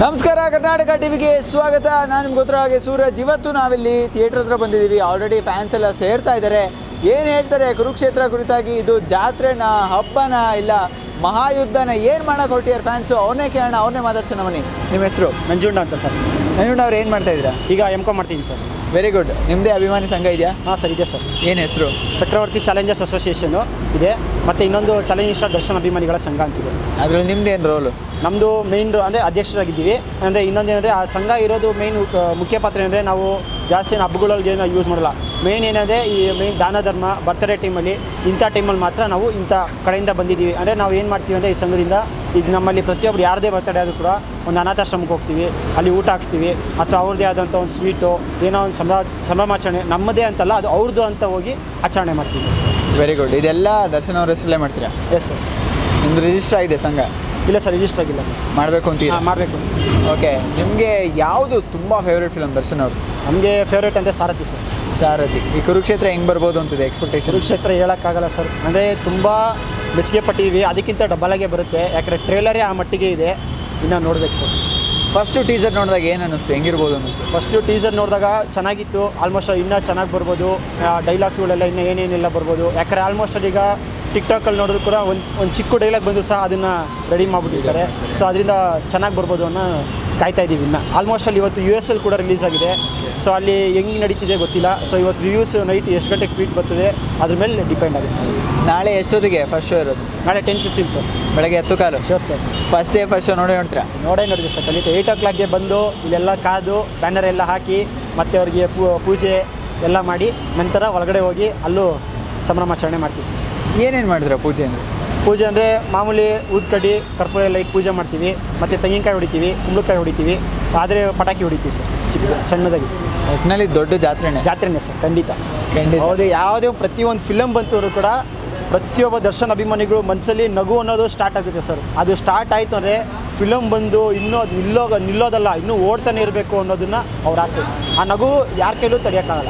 ನಮಸ್ಕಾರ ಕರ್ನಾಟಕ ಟಿವಿಗೆ ಸ್ವಾಗತ. ನಾನು ನಿಮ್ಗೆ ಗೊತ್ತಿರೋ ಹಾಗೆ ಸೂರಜ್. ಇವತ್ತು ನಾವಿಲ್ಲಿ ಥಿಯೇಟರ್ ಹತ್ರ ಬಂದಿದ್ದೀವಿ. ಆಲ್ರೆಡಿ ಫ್ಯಾನ್ಸ್ ಎಲ್ಲ ಸೇರ್ತಾ ಇದ್ದಾರೆ. ಏನು ಹೇಳ್ತಾರೆ ಕುರುಕ್ಷೇತ್ರ ಕುರಿತಾಗಿ? ಇದು ಜಾತ್ರೆನ, ಹಬ್ಬನ, ಇಲ್ಲ ಮಹಾಯುದ್ಧನ, ಏನು ಮಾಡೋಕೆ ಹೊರಟಿಯಾರ ಫ್ಯಾನ್ಸು? ಅವ್ರನ್ನೇ ಕೇಳೋಣ, ಅವ್ರನ್ನೇ ಮಾತಾಡ್ಸೋಣ ಬನ್ನಿ. ನಿಮ್ಮ ಹೆಸರು? ನಂಜುಂಡ ಅಂತ ಸರ್. ನಂಜುಂಡ ಅವ್ರು ಏನು ಮಾಡ್ತಾ ಇದ್ದೀರಾ? ಈಗ ಎಮ್.ಕಾಮ್ ಮಾಡ್ತೀನಿ ಸರ್. Very good. ನಿಮ್ಮದೇ ಅಭಿಮಾನಿ ಸಂಘ ಇದೆಯಾ? ಹಾಂ ಸರ್, ಇದೆ ಸರ್. ಏನು ಹೆಸರು? ಚಕ್ರವರ್ತಿ ಚಾಲೆಂಜರ್ಸ್ ಅಸೋಸಿಯೇಷನು ಇದೆ, ಮತ್ತು ಇನ್ನೊಂದು ಚಾಲೆಂಜರ್ ಸ್ಟಾರ್ ದರ್ಶನ್ ಅಭಿಮಾನಿಗಳ ಸಂಘ ಅಂತಿದೆ. ಅದರಲ್ಲಿ ನಿಮ್ದೇನು ರೋಲು? ನಮ್ಮದು ಮೇಯ್ನ್ ಅಂದರೆ ಅಧ್ಯಕ್ಷರಾಗಿದ್ದೀವಿ. ಅಂದರೆ ಇನ್ನೊಂದೇನೆಂದರೆ ಆ ಸಂಘ ಇರೋದು ಮೇಯ್ನ್ ಮುಖ್ಯ ಪಾತ್ರ ಏನಂದರೆ ನಾವು ಜಾಸ್ತಿ ಹಬ್ಬಗಳಲ್ಲಿ ಏನು ಯೂಸ್ ಮಾಡಲ್ಲ. ಮೇಯ್ನ್ ಏನಂದರೆ ಈ ಮೇಯ್ನ್ ದಾನ ಧರ್ಮ, ಬರ್ತ್ಡೇ ಟೈಮಲ್ಲಿ, ಇಂಥ ಟೈಮಲ್ಲಿ ಮಾತ್ರ ನಾವು ಇಂಥ ಕಡೆಯಿಂದ ಬಂದಿದ್ದೀವಿ. ಅಂದರೆ ನಾವು ಏನು ಮಾಡ್ತೀವಿ ಅಂದರೆ ಈ ಸಂಘದಿಂದ ಈಗ ನಮ್ಮಲ್ಲಿ ಪ್ರತಿಯೊಬ್ಬರು ಯಾರದೇ ಬರ್ತಡೇ ಆದರೂ ಕೂಡ ಒಂದು ಅನಾಥಾಶ್ರಮಕ್ಕೆ ಹೋಗ್ತೀವಿ, ಅಲ್ಲಿ ಊಟ ಹಾಕ್ಸ್ತೀವಿ, ಅಥವಾ ಅವ್ರದ್ದೇ ಆದಂಥ ಒಂದು ಸ್ವೀಟು, ಏನೋ ಒಂದು ಸಂಭ್ರಮಾಚರಣೆ ನಮ್ಮದೇ ಅಂತಲ್ಲ, ಅದು ಅವ್ರದ್ದು ಅಂತ ಹೋಗಿ ಆಚರಣೆ ಮಾಡ್ತೀವಿ. Very good. ಇದೆಲ್ಲ ದರ್ಶನ್ ಅವ್ರ ಹೆಸರಲ್ಲೇ ಮಾಡ್ತೀರಾ? Yes sir. ನಿಮ್ಮದು ರಿಜಿಸ್ಟರ್ ಆಗಿದೆ ಸಂಘ? ಇಲ್ಲ ಸರ್, ರಿಜಿಸ್ಟರ್ ಆಗಿಲ್ಲ. ಮಾಡಬೇಕು ಅಂತೀರಾ? ಮಾಡಬೇಕು. ಓಕೆ. ನಿಮಗೆ ಯಾವುದು ತುಂಬ ಫೇವ್ರೇಟ್ ಫಿಲಮ್ ದರ್ಶನ್ ಅವರು? ನಮಗೆ ಫೇವ್ರೇಟ್ ಅಂದರೆ ಸಾರಥಿ ಸರ್. ಸಾರಥಿ. ಈ ಕುರುಕ್ಷೇತ್ರ ಹೆಂಗೆ ಬರ್ಬೋದು ಅಂತಿದೆ ಎಕ್ಸ್ಪೆಕ್ಟೇಷನ್? ಕುರುಕ್ಷೇತ್ರ ಹೇಳೋಕ್ಕಾಗಲ್ಲ ಸರ್. ಅಂದರೆ ತುಂಬ ಮೆಚ್ಚುಗೆ ಪಟ್ಟಿದ್ದೀವಿ, ಅದಕ್ಕಿಂತ ಡಬ್ಬಲಾಗೆ ಬರುತ್ತೆ. ಯಾಕಂದರೆ ಟ್ರೇಲರೇ ಆ ಮಟ್ಟಿಗೆ ಇದೆ, ಇನ್ನೂ ನೋಡ್ಬೇಕು ಸರ್. ಫಸ್ಟು ಟೀಸರ್ ನೋಡಿದಾಗ ಏನು ಅನ್ನಿಸ್ತು? ಹೆಂಗಿರ್ಬೋದು ಅನ್ನಿಸ್ತು? ಫಸ್ಟು ಟೀಸರ್ ನೋಡಿದಾಗ ಚೆನ್ನಾಗಿತ್ತು. ಆಲ್ಮೋಸ್ಟ್ ಇನ್ನೂ ಚೆನ್ನಾಗಿ ಬರ್ಬೋದು, ಡೈಲಾಗ್ಸ್ಗಳೆಲ್ಲ ಇನ್ನೂ ಏನೇನೆಲ್ಲ ಬರ್ಬೋದು. ಯಾಕಂದರೆ ಆಲ್ಮೋಸ್ಟ್ ಈಗ ಟಿಕ್ಟಾಕಲ್ಲಿ ನೋಡಿದ್ರು ಕೂಡ ಒಂದು ಚಿಕ್ಕ ಡೈಲಾಗ್ ಬಂದು ಸಹ ಅದನ್ನು ರೆಡಿ ಮಾಡಿಬಿಟ್ಟಿರ್ತಾರೆ. ಸೊ ಅದರಿಂದ ಚೆನ್ನಾಗಿ ಬರ್ಬೋದು ಅನ್ನೋ ಕಾಯ್ತಾ ಇದ್ದೀವಿ. ಇನ್ನು ಆಲ್ಮೋಸ್ಟ್ ಅಲ್ಲಿ ಇವತ್ತು US ಅಲ್ಲಿ ಕೂಡ ರಿಲೀಸ್ ಆಗಿದೆ. ಸೊ ಅಲ್ಲಿ ಹೆಂಗೆ ನಡೀತಿದೆ ಗೊತ್ತಿಲ್ಲ. ಸೊ ಇವತ್ತು ರಿವ್ಯೂಸ್ ನೈಟ್ ಎಷ್ಟು ಗಂಟೆಗೆ ಟ್ವೀಟ್ ಬರ್ತದೆ ಅದ್ರ ಮೇಲೆ ಡಿಪೆಂಡ್ ಆಗುತ್ತೆ. ನಾಳೆ ಎಷ್ಟೊತ್ತಿಗೆ ಫಸ್ಟ್ ಶೋ ಇರೋದು? ನಾಳೆ 10:15 ಸರ್, ಬೆಳಗ್ಗೆ 10:15. Sure sir. ಫಸ್ಟ್ ಶೋ ನೋಡ್ತೀರಾ? ನೋಡಿದೆ ಸರ್. ಖಂಡಿತ 8 o'clockಗೆ ಬಂದು ಇಲ್ಲೆಲ್ಲ ಕಾದು ಬ್ಯಾನರ್ ಎಲ್ಲ ಹಾಕಿ ಮತ್ತು ಅವ್ರಿಗೆ ಪೂಜೆ ಎಲ್ಲ ಮಾಡಿ ನಂತರ ಒಳಗಡೆ ಹೋಗಿ ಅಲ್ಲೂ ಸಂಭ್ರಮಾಚರಣೆ ಮಾಡ್ತೀವಿ ಸರ್. ಏನೇನು ಮಾಡಿದ್ರ ಪೂಜೆ ಅಂದರೆ? ಪೂಜೆ ಅಂದರೆ ಮಾಮೂಲಿ ಊದ್ಕಡ್ಡಿ, ಕರ್ಪೂರ ಎಲ್ಲ ಇಟ್ಟು ಪೂಜೆ ಮಾಡ್ತೀವಿ, ಮತ್ತು ತೆಂಗಿನಕಾಯಿ ಹೊಡಿತೀವಿ, ಕುಂಬಳಕಾಯಿ ಹೊಡಿತೀವಿ, ಆದರೆ ಪಟಾಕಿ ಹೊಡಿತೀವಿ ಸರ್, ಚಿಕ್ಕ ಸಣ್ಣದಾಗಿ. ಒಟ್ಟಿನಲ್ಲಿ ದೊಡ್ಡ ಜಾತ್ರೆನೇ ಸರ್. ಖಂಡಿತ. ಹೌದು. ಯಾವುದೇ ಪ್ರತಿಯೊಂದು ಫಿಲಮ್ ಬಂತವರು ಕೂಡ ಪ್ರತಿಯೊಬ್ಬ ದರ್ಶನ್ ಅಭಿಮಾನಿಗಳು ಮನಸ್ಸಲ್ಲಿ ನಗು ಅನ್ನೋದು ಸ್ಟಾರ್ಟ್ ಆಗುತ್ತೆ ಸರ್. ಅದು ಸ್ಟಾರ್ಟ್ ಆಯಿತು ಅಂದರೆ ಫಿಲಮ್ ಬಂದು ಇನ್ನೂ ಅದು ನಿಲ್ಲೋದಲ್ಲ, ಇನ್ನೂ ಓಡ್ತಾನೆ ಇರಬೇಕು ಅನ್ನೋದನ್ನು ಅವ್ರ ಆಸೆ. ಆ ನಗು ಯಾರ ಕೈಲೂ ತಡೆಯೋಕ್ಕಾಗಲ್ಲ.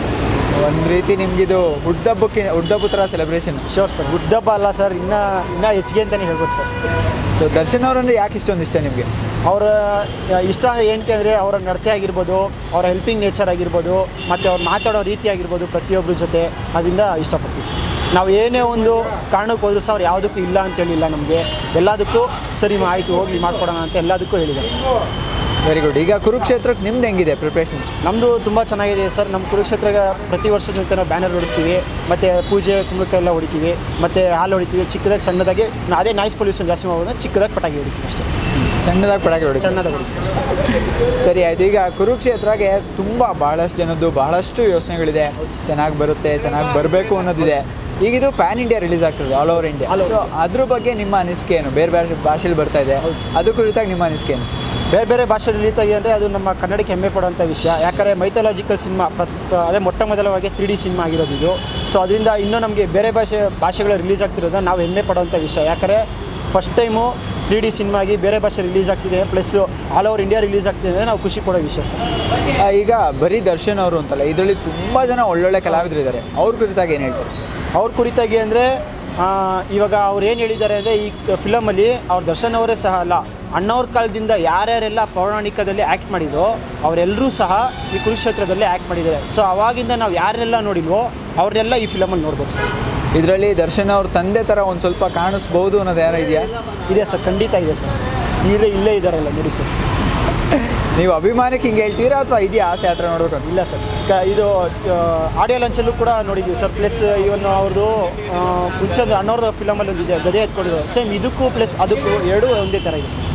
ಒಂದು ರೀತಿ ನಿಮಗಿದು ಹುಡ್ದಬ್ಬ ಥರ ಸೆಲೆಬ್ರೇಷನ್? Sure sir. ಹುಡ್ದಬ್ಬ ಅಲ್ಲ ಸರ್, ಇನ್ನೂ ಹೆಚ್ಚಿಗೆ ಅಂತಲೇ ಹೇಳ್ಬೋದು ಸರ್. ಸೊ ದರ್ಶನ್ ಅವರಂದ್ರೆ ಯಾಕೆ ಇಷ್ಟೊಂದು ಇಷ್ಟ ನಿಮಗೆ? ಅವರ ಇಷ್ಟ ಏನಕ್ಕೆ ಅಂದರೆ ಅವರ ನಡತೆ ಆಗಿರ್ಬೋದು, ಅವರ ಹೆಲ್ಪಿಂಗ್ ನೇಚರ್ ಆಗಿರ್ಬೋದು, ಮತ್ತು ಅವ್ರು ಮಾತಾಡೋ ರೀತಿ ಆಗಿರ್ಬೋದು ಪ್ರತಿಯೊಬ್ಬರ ಜೊತೆ, ಅದರಿಂದ ಇಷ್ಟಪಡ್ತೀವಿ ಸರ್. ನಾವು ಏನೇ ಒಂದು ಕಾರಣಕ್ಕೆ ಹೋದ್ರೂ ಸಹ ಅವ್ರು ಯಾವುದಕ್ಕೂ ಇಲ್ಲ ಅಂತೇಳಿಲ್ಲ ನಮಗೆ. ಎಲ್ಲದಕ್ಕೂ ಸರಿ ಆಯಿತು ಹೋಗಿ ಮಾಡ್ಕೊಡೋಣ ಅಂತ ಎಲ್ಲದಕ್ಕೂ ಹೇಳಿದೆ ಸರ್. Very good. ಈಗ ಕುರುಕ್ಷೇತ್ರಕ್ಕೆ ನಿಮ್ದು ಹೆಂಗಿದೆ ಪ್ರಿಪ್ರೇಷನ್ಸ್? ನಮ್ಮದು ತುಂಬ ಚೆನ್ನಾಗಿದೆ ಸರ್. ನಮ್ಮ ಕುರುಕ್ಷೇತ್ರಕ್ಕೆ ಪ್ರತಿ ವರ್ಷದಂತೆ ನಾವು ಬ್ಯಾನರ್ ಹೊಡಿಸ್ತೀವಿ, ಮತ್ತು ಪೂಜೆ ಕುಂಬಳಕಾಯಿ ಎಲ್ಲ ಹೊಡಿತೀವಿ, ಮತ್ತು ಹಾಲು ಹೊಡಿತೀವಿ. ಚಿಕ್ಕದಾಗಿ ಸಣ್ಣದಾಗಿ ಅದೇ ನಾಯ್ಸ್ ಪೊಲ್ಯೂಷನ್ ಜಾಸ್ತಿ ಮಾಡೋದು, ಚಿಕ್ಕದಾಗಿ ಪಟಾಕಿ ಹೊಡಿತೀವಿ ಅಷ್ಟೇ. ಸಣ್ಣದಾಗಿ ಪಟಾಕಿ ಹೊಡಿತೀವಿ? ಸಣ್ಣದಾಗಿ ಹೊಡಿತೀವಿ. ಸರಿ ಆಯಿತು. ಈಗ ಕುರುಕ್ಷೇತ್ರಕ್ಕೆ ತುಂಬ ಬಹಳಷ್ಟು ಜನದ್ದು ಬಹಳಷ್ಟು ಯೋಚನೆಗಳಿದೆ. ಚೆನ್ನಾಗಿ ಬರುತ್ತೆ, ಚೆನ್ನಾಗಿ ಬರಬೇಕು ಅನ್ನೋದಿದೆ. ಈಗ ಇದು ಪ್ಯಾನ್ ಇಂಡಿಯಾ ರಿಲೀಸ್ ಆಗ್ತದೆ, ಆಲ್ ಓವರ್ ಇಂಡಿಯಾ. ಸೊ ಅದ್ರ ಬಗ್ಗೆ ನಿಮ್ಮ ಅನಿಸಿಕೆ ಏನು? ಬೇರೆ ಬೇರೆ ಭಾಷೆಯಲ್ಲಿ ಬರ್ತಾ ಇದೆ, ಅದು ಕುರಿತಾಗಿ ನಿಮ್ಮ ಅನಿಸಿಕೆ ಏನು? ಬೇರೆ ಬೇರೆ ಭಾಷೆ ರಿಲೀಸ್ ಆಗಿ ಅಂದರೆ ಅದು ನಮ್ಮ ಕನ್ನಡಕ್ಕೆ ಹೆಮ್ಮೆ ಪಡುವಂಥ ವಿಷಯ. ಯಾಕಂದರೆ ಮೈಥಾಲಜಿಕಲ್ ಸಿನಿಮಾ ಅದೇ ಮೊಟ್ಟ ಮೊದಲವಾಗಿ 3D ಸಿನಿಮಾ ಆಗಿರೋದು ಇದು. ಸೊ ಅದರಿಂದ ಇನ್ನೂ ನಮಗೆ ಬೇರೆ ಭಾಷೆಗಳು ರಿಲೀಸ್ ಆಗ್ತಿರೋದು ನಾವು ಹೆಮ್ಮೆ ಪಡುವಂಥ ವಿಷಯ. ಯಾಕಂದರೆ ಫಸ್ಟ್ ಟೈಮು 3D ಸಿನಿಮಾ ಆಗಿ ಬೇರೆ ಭಾಷೆ ರಿಲೀಸ್ ಆಗ್ತಿದೆ, plus all over India release ಆಗ್ತಿದೆ ಅಂದರೆ ನಾವು ಖುಷಿ ಪಡೋ ವಿಷಯ ಸರ್. ಈಗ ಬರೀ ದರ್ಶನ್ ಅವರು ಅಂತಲ್ಲ, ಇದರಲ್ಲಿ ತುಂಬ ಜನ ಒಳ್ಳೊಳ್ಳೆ ಕಲಾವಿದರು ಇದ್ದಾರೆ. ಅವ್ರ ಕುರಿತಾಗಿ ಏನು ಹೇಳ್ತಾರೆ? ಅವ್ರ ಕುರಿತಾಗಿ ಅಂದರೆ ಇವಾಗ ಅವ್ರು ಏನು ಹೇಳಿದ್ದಾರೆ ಅಂದರೆ ಈ ಫಿಲಮಲ್ಲಿ ಅವ್ರ ದರ್ಶನ್ ಅವರೇ ಸಹ ಅಲ್ಲ, ಅಣ್ಣವ್ರ ಕಾಲದಿಂದ ಯಾರ್ಯಾರೆಲ್ಲ ಪೌರಾಣಿಕದಲ್ಲಿ ಆ್ಯಕ್ಟ್ ಮಾಡಿದೋ ಅವರೆಲ್ಲರೂ ಸಹ ಈ ಕುರುಕ್ಷೇತ್ರದಲ್ಲೇ ಆ್ಯಕ್ಟ್ ಮಾಡಿದ್ದಾರೆ. ಸೊ ಅವಾಗಿಂದ ನಾವು ಯಾರೆಲ್ಲ ನೋಡಿಲ್ವೋ ಅವ್ರನ್ನೆಲ್ಲ ಈ ಫಿಲಮಲ್ಲಿ ನೋಡ್ಬೋದು ಸರ್. ಇದರಲ್ಲಿ ದರ್ಶನ್ ಅವ್ರ ತಂದೆ ಥರ ಒಂದು ಸ್ವಲ್ಪ ಕಾಣಿಸ್ಬೋದು ಅನ್ನೋದು ಯಾರು ಇದೆಯಾ? ಇದೆ ಸರ್, ಖಂಡಿತ ಇದೆ ಸರ್. ಇಲ್ಲೇ ಇದ್ದಾರಲ್ಲ ನೋಡಿ ಸರ್. ನೀವು ಅಭಿಮಾನಕ್ಕೆ ಹಿಂಗೆ ಹೇಳ್ತೀರಾ ಅಥವಾ ಇದೆಯಾ ಆಸೆ ಹತ್ರ ನೋಡೋರು? ಇಲ್ಲ ಸರ್, ಇದು ಆಡಿಯೋ ಲಾಂಚಲ್ಲೂ ಕೂಡ ನೋಡಿದ್ದೀವಿ ಸರ್. ಪ್ಲಸ್ ಇವನು ಅವ್ರದ್ದು ಮುಂಚೆ ಒಂದು ಅಣ್ಣವ್ರ ಫಿಲಮಲ್ಲಿ ಒಂದಿದೆ, ಗದೆ ಎತ್ಕೊಂಡಿದ್ದಾರೆ. ಸೇಮ್ ಇದಕ್ಕೂ ಪ್ಲಸ್ ಅದಕ್ಕೂ ಎರಡೂ ಒಂದೇ ಥರ ಇದೆ ಸರ್.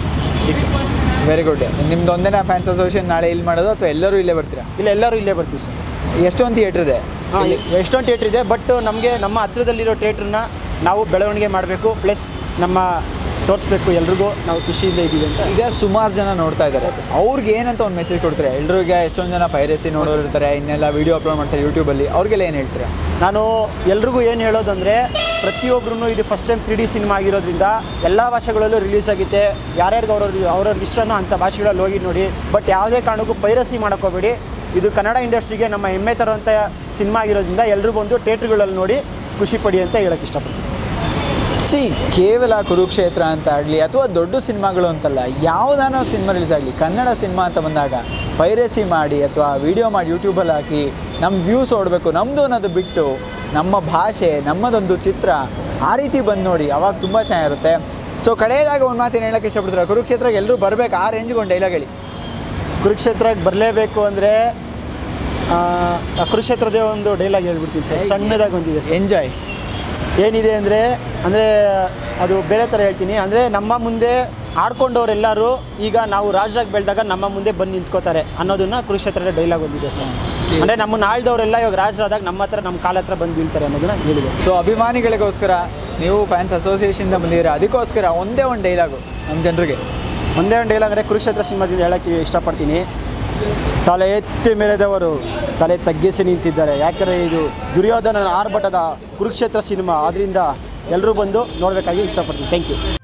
Very good. ನಿಮ್ದು ಒಂದೇ ಫ್ಯಾನ್ಸ್ ಅಸೋಸಿಯೇಷನ್ ನಾಳೆ ಇಲ್ಲಿ ಮಾಡೋದು ಅಥವಾ ಎಲ್ಲರೂ ಇಲ್ಲೇ ಬರ್ತೀರಾ? ಇಲ್ಲ, ಎಲ್ಲರೂ ಇಲ್ಲೇ ಬರ್ತೀವಿ ಸರ್. ಎಷ್ಟೊಂದು ಥಿಯೇಟ್ರ್ ಇದೆ? ಎಷ್ಟೊಂದು ಥಿಯೇಟ್ರ್ ಇದೆ, ಬಟ್ ನಮಗೆ ನಮ್ಮ ಹತ್ರದಲ್ಲಿರೋ ಥಿಯೇಟ್ರನ್ನ ನಾವು ಬೆಳವಣಿಗೆ ಮಾಡಬೇಕು, ಪ್ಲಸ್ ನಮ್ಮ ತೋರಿಸ್ಬೇಕು, ಎಲ್ರಿಗೂ ನಾವು ಖುಷಿಯಿಂದ ಇದ್ದೀವಿ ಅಂತ. ಈಗ ಸುಮಾರು ಜನ ನೋಡ್ತಾ ಇದ್ದಾರೆ, ಅವ್ರಿಗೆ ಏನಂತ ಒಂದು ಮೆಸೇಜ್ ಕೊಡ್ತಾರೆ? ಎಲ್ರಿಗೆ ಎಷ್ಟೊಂದು ಜನ ಪೈರಸಿ ನೋಡೋರು ಇರ್ತಾರೆ, ಇನ್ನೆಲ್ಲ ವೀಡಿಯೋ ಅಪ್ಲೋಡ್ ಮಾಡ್ತಾರೆ ಯೂಟ್ಯೂಬಲ್ಲಿ, ಅವ್ರಿಗೆಲ್ಲ ಏನು ಹೇಳ್ತೀರಾ? ನಾನು ಎಲ್ರಿಗೂ ಏನು ಹೇಳೋದಂದರೆ, ಪ್ರತಿಯೊಬ್ಬರೂ ಇದು ಫಸ್ಟ್ ಟೈಮ್ 3D ಸಿನಿಮಾ ಆಗಿರೋದ್ರಿಂದ ಎಲ್ಲ ಭಾಷೆಗಳಲ್ಲೂ ರಿಲೀಸ್ ಆಗುತ್ತೆ. ಯಾರ್ಯಾರಿಗೆ ಅವ್ರವ್ರಿಗೆ ಇಷ್ಟನೋ ಅಂಥ ಭಾಷೆಗಳಲ್ಲಿ ಹೋಗಿ ನೋಡಿ. ಬಟ್ ಯಾವುದೇ ಕಾರಣಕ್ಕೂ ಪೈರಸಿ ಮಾಡೋಕ್ಕೋಗ್ಬೇಡಿ. ಇದು ಕನ್ನಡ ಇಂಡಸ್ಟ್ರಿಗೆ ನಮ್ಮ ಹೆಮ್ಮೆ ತರುವಂಥ ಸಿನಿಮಾ ಆಗಿರೋದ್ರಿಂದ ಎಲ್ಲರೂ ಬಂದು ಥಿಯೇಟ್ರ್ಗಳಲ್ಲಿ ನೋಡಿ ಖುಷಿ ಪಡಿ ಅಂತ ಹೇಳೋಕ್ಕೆ ಇಷ್ಟಪಡ್ತೀನಿ ಸರ್. ಸಿ ಕೇವಲ ಕುರುಕ್ಷೇತ್ರ ಅಂತ ಆಗಲಿ ಅಥವಾ ದೊಡ್ಡ ಸಿನಿಮಾಗಳು ಅಂತಲ್ಲ, ಯಾವುದಾನ ಸಿನಿಮಾ ರಿಲೀಸ್ ಆಗಲಿ, ಕನ್ನಡ ಸಿನಿಮಾ ಅಂತ ಬಂದಾಗ ಪೈರಸಿ ಮಾಡಿ ಅಥವಾ ವಿಡಿಯೋ ಮಾಡಿ ಯೂಟ್ಯೂಬಲ್ಲಿ ಹಾಕಿ ನಮ್ಮ ವ್ಯೂಸ್ ಓಡಬೇಕು ನಮ್ಮದು ಅನ್ನೋದು ಬಿಟ್ಟು ನಮ್ಮ ಭಾಷೆ ನಮ್ಮದೊಂದು ಚಿತ್ರ ಆ ರೀತಿ ಬಂದು ನೋಡಿ, ಅವಾಗ ತುಂಬ ಚೆನ್ನಾಗಿರುತ್ತೆ. ಸೊ ಕಡೆಯದಾಗ ಒಂದು ಮಾತೇನು ಹೇಳೋಕ್ಕೆ ಇಷ್ಟಪಡ್ತಾರೆ, ಕುರುಕ್ಷೇತ್ರಕ್ಕೆ ಎಲ್ಲರೂ ಬರಬೇಕು, ಆ ರೇಂಜ್ಗೆ ಒಂದು ಡೈಲಾಗ್ ಹೇಳಿ. ಕುರುಕ್ಷೇತ್ರಕ್ಕೆ ಬರಲೇಬೇಕು ಅಂದರೆ ಕುರುಕ್ಷೇತ್ರದೇ ಒಂದು ಡೈಲಾಗ್ ಹೇಳ್ಬಿಡ್ತೀನಿ ಸರ್, ಸಣ್ಣದಾಗಿ ಒಂದಿದೆ ಸರ್. ಎಂಜಾಯ್ ಏನಿದೆ ಅಂದರೆ ಅದು ಬೇರೆ ಥರ ಹೇಳ್ತೀನಿ. ಅಂದರೆ ನಮ್ಮ ಮುಂದೆ ಆಡ್ಕೊಂಡವರೆಲ್ಲರೂ ಈಗ ನಾವು ರಾಜರಾಗಿ ಬೆಳೆದಾಗ ನಮ್ಮ ಮುಂದೆ ಬಂದು ನಿಂತ್ಕೋತಾರೆ ಅನ್ನೋದನ್ನು ಕುರುಕ್ಷೇತ್ರದ ಡೈಲಾಗ್ ಒಂದಿದೆ ಸರ್. ಅಂದರೆ ನಮ್ಮನ್ನು ಆಳ್ದವರೆಲ್ಲ ಇವಾಗ ರಾಜರಾದಾಗ ನಮ್ಮ ಕಾಲ ಹತ್ರ ಬಂದು ಬೀಳ್ತಾರೆ ಅನ್ನೋದನ್ನ ಹೇಳಿದೆ. ಸೊ ಅಭಿಮಾನಿಗಳಿಗೋಸ್ಕರ ನೀವು ಫ್ಯಾನ್ಸ್ ಅಸೋಸಿಯೇಷನ್ದ ಬಂದಿದ್ದೀರಾ, ಅದಕ್ಕೋಸ್ಕರ ಒಂದೇ ಒಂದು ಡೈಲಾಗು ನಮ್ಮ ಜನರಿಗೆ. ಒಂದೇ ಒಂದು ಡೈಲಾಗ್ ಅಂದರೆ ಕುರುಕ್ಷೇತ್ರ ಸಿನಿಮಾದಿಂದ ಹೇಳೋಕ್ಕೆ ಇಷ್ಟಪಡ್ತೀನಿ. ತಲೆ ಎತ್ತಿ ಮೆರೆದವರು ತಲೆ ತಗ್ಗಿಸಿ ನಿಂತಿದ್ದಾರೆ. ಯಾಕಂದರೆ ಇದು ದುರ್ಯೋಧನನ ಆರ್ಭಟದ ಕುರುಕ್ಷೇತ್ರ ಸಿನಿಮಾ, ಆದ್ದರಿಂದ ಎಲ್ಲರೂ ಬಂದು ನೋಡಬೇಕಾಗಿ ಇಷ್ಟಪಡ್ತೀನಿ. Thank you.